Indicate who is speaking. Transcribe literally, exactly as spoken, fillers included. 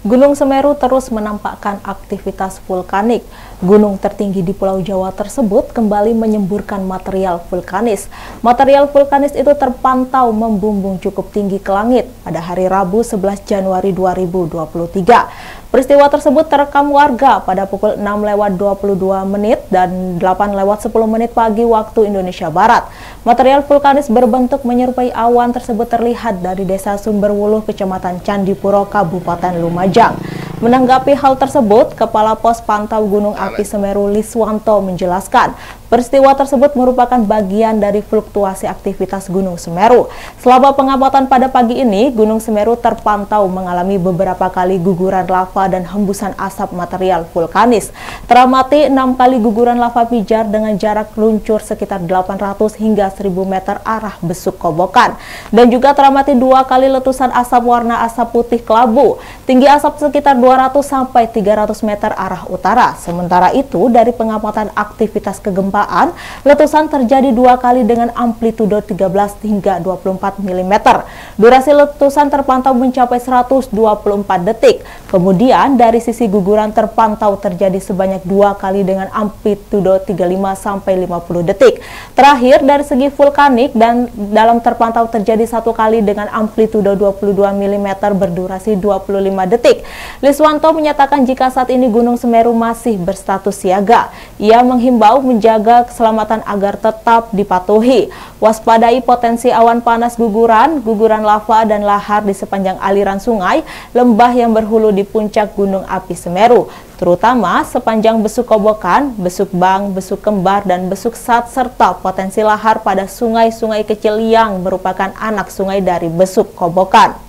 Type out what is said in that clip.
Speaker 1: Gunung Semeru terus menampakkan aktivitas vulkanik. Gunung tertinggi di Pulau Jawa tersebut kembali menyemburkan material vulkanis. Material vulkanis itu terpantau membumbung cukup tinggi ke langit pada hari Rabu sebelas Januari dua ribu dua puluh tiga. Peristiwa tersebut terekam warga pada pukul enam lewat dua puluh dua menit dan delapan lewat sepuluh menit pagi waktu Indonesia Barat. Material vulkanis berbentuk menyerupai awan tersebut terlihat dari Desa Sumberwuluh, Kecamatan Candipuro, Kabupaten Lumajang. Menanggapi hal tersebut, Kepala Pos Pantau Gunung Api Semeru Liswanto menjelaskan, peristiwa tersebut merupakan bagian dari fluktuasi aktivitas Gunung Semeru. Selama pengamatan pada pagi ini, Gunung Semeru terpantau mengalami beberapa kali guguran lava dan hembusan asap material vulkanis. Teramati enam kali guguran lava pijar dengan jarak luncur sekitar delapan ratus hingga seribu meter arah Besuk Kobokan. Dan juga teramati dua kali letusan asap warna asap putih kelabu. Tinggi asap sekitar dua ratus sampai tiga ratus meter arah utara. Sementara itu, dari pengamatan aktivitas kegempaan, letusan terjadi dua kali dengan amplitudo tiga belas hingga dua puluh empat milimeter. Durasi letusan terpantau mencapai seratus dua puluh empat detik. Kemudian, dari sisi guguran terpantau terjadi sebanyak dua kali dengan amplitudo tiga puluh lima sampai lima puluh detik. Terakhir, dari segi vulkanik dan dalam terpantau terjadi satu kali dengan amplitudo dua puluh dua milimeter berdurasi dua puluh lima detik. Liswanto menyatakan jika saat ini Gunung Semeru masih berstatus siaga. Ia menghimbau menjaga keselamatan agar tetap dipatuhi. Waspadai potensi awan panas guguran, guguran lava dan lahar di sepanjang aliran sungai, lembah yang berhulu di puncak Gunung Api Semeru, terutama sepanjang Besuk Kobokan, Besuk Bang, Besuk Kembar, dan Besuk Sat, serta potensi lahar pada sungai-sungai kecil yang merupakan anak sungai dari Besuk Kobokan.